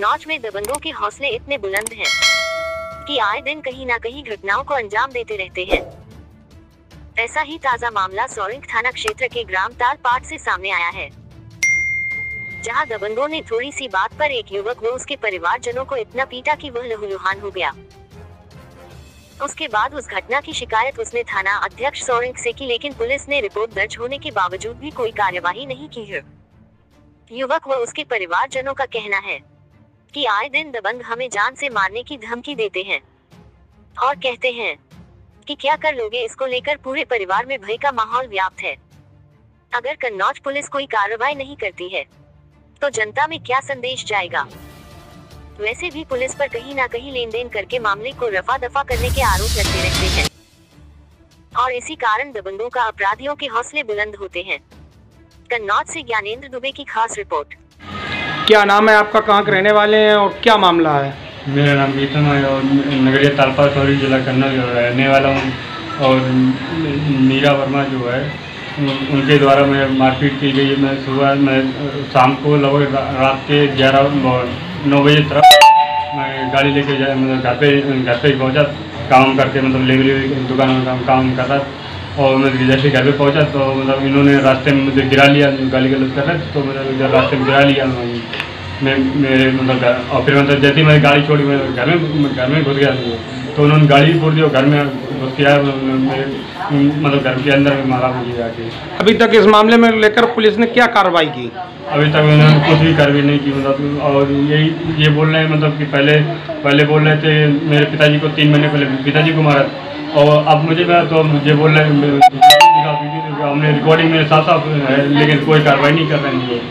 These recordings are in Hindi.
कन्नौज में दबंगों के हौसले इतने बुलंद हैं कि आए दिन कहीं न कहीं घटनाओं को अंजाम देते रहते हैं। ऐसा ही ताजा मामला सोरिंग थाना क्षेत्र के ग्राम तालपाट से सामने आया है, जहां दबंगों ने थोड़ी सी बात पर एक युवक व उसके परिवारजनों को इतना पीटा कि वह लहूलुहान हो गया। उसके बाद उस घटना की शिकायत उसने थाना अध्यक्ष सोरिंग से की, लेकिन पुलिस ने रिपोर्ट दर्ज होने के बावजूद भी कोई कार्यवाही नहीं की है। युवक व उसके परिवारजनों का कहना है कि आए दिन दबंग हमें जान से मारने की धमकी देते हैं और कहते हैं कि क्या कर लोगे। इसको लेकर पूरे परिवार में भय का माहौल व्याप्त है। अगर कन्नौज पुलिस कोई कार्रवाई नहीं करती है तो जनता में क्या संदेश जाएगा। वैसे भी पुलिस पर कहीं ना कहीं लेन देन करके मामले को रफा दफा करने के आरोप लगते रहते हैं और इसी कारण दबंगों का अपराधियों के हौसले बुलंद होते हैं। कन्नौज से ज्ञानेंद्र दुबे की खास रिपोर्ट। क्या नाम है आपका, कहाँ के रहने वाले हैं और क्या मामला है? मेरा नाम गीतम है और नगरीय तालपाट सोरिंग जिला कन्नौज रहने वाला हूँ। और मीरा वर्मा जो है उनके द्वारा मैं मारपीट की गई। मैं शाम को लगभग रात के 9 बजे तरफ मैं गाड़ी लेके जाए, मतलब घर पे पहुँचा काम करके, मतलब लेबरी दुकान में काम कर रहा। और मैं जैसे घर पे पहुंचा तो मतलब इन्होंने रास्ते में मुझे गिरा लिया, गाली गलौज कर रहे, तो मतलब इधर रास्ते में गिरा लिया मैं मेरे मतलब। और फिर मतलब जैसे मैं गाड़ी छोड़ी मैं घर में घुस गया, तो उन्होंने गाड़ी फोड़ दी और घर में घुस गया, मतलब घर के अंदर में मारा मुझे जाके। अभी तक इस मामले में लेकर पुलिस ने क्या कार्रवाई की? अभी तक उन्होंने कुछ भी कार्रवाई नहीं की, मतलब। और ये बोल रहे हैं मतलब कि पहले बोल रहे थे मेरे पिताजी को 3 महीने पहले पिताजी को मारा, और अब मुझे बोल रहे हैं हमने रिकॉर्डिंग में साफ है, लेकिन कोई कार्रवाई नहीं कर रहे हैं।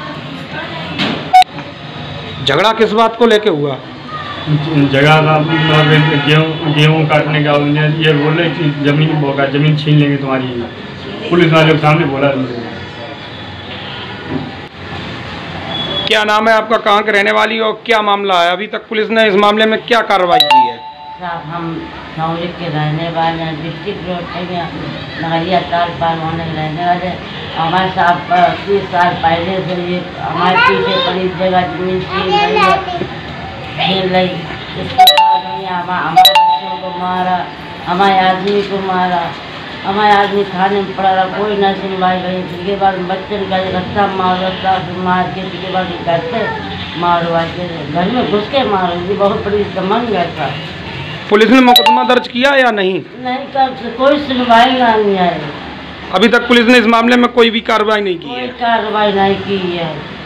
झगड़ा किस बात को लेके हुआ? जगह गेहूँ काटने का। ये बोल रहे कि जमीन छीन लेंगे तुम्हारी, पुलिस वाले के सामने बोला। क्या नाम है आपका, कहाँ के रहने वाली और क्या मामला है? अभी तक पुलिस ने इस मामले में क्या कार्रवाई की है? हम नौरी के रहने वाले हैं, डिस्ट्रिक्ट रोड में नगरीय तालपाट होने रहने वाले। हमारे साथ 30 साल पहले से ये हमारे पीछे पड़ी जगह जमीन छीन रही। इसके बाद हमारे बच्चों को मारा, हमारे आदमी को मारा, हमारे आदमी खाने में पड़ा रहा, कोई न सुनवाई गई। इसके बाद बच्चन का रास्ता मार के इसके बाद करते मारवा के घर में घुस के मारो। ये बहुत बड़ी दमंग था। पुलिस ने मुकदमा दर्ज किया या नहीं? नहीं कर, कोई सुनवाई नहीं आई। अभी तक पुलिस ने इस मामले में कोई भी कार्रवाई नहीं की है? कोई कार्रवाई नहीं की है।